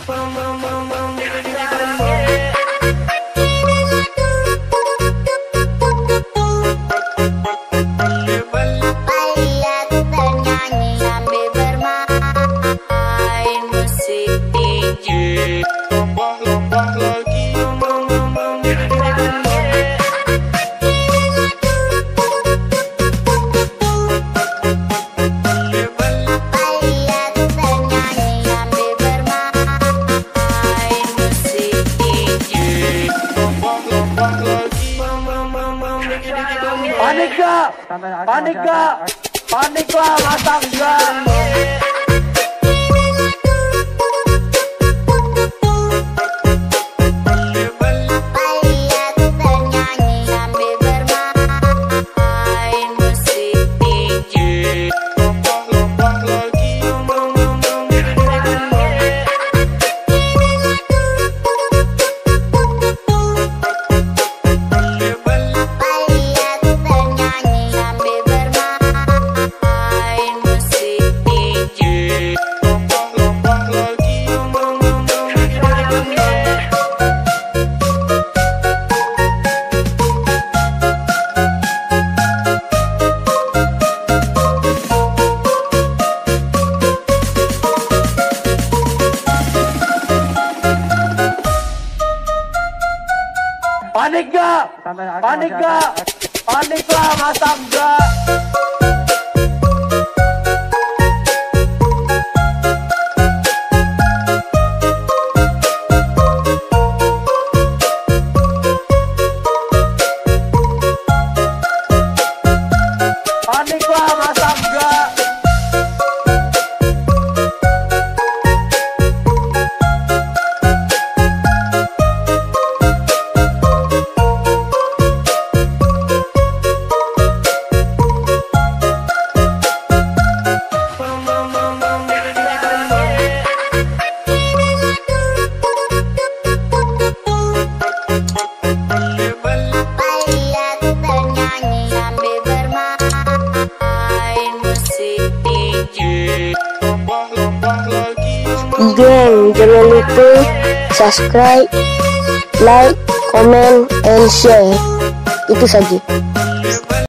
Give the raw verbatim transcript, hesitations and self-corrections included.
Panik gak? Panik gak? Panik lah, masa enggak? Panik gak? Panik gak? Panik lah, masa enggak? Panik lah, masa enggak? Geng, jangan lupa subscribe, like, comment, and share. Itu saja.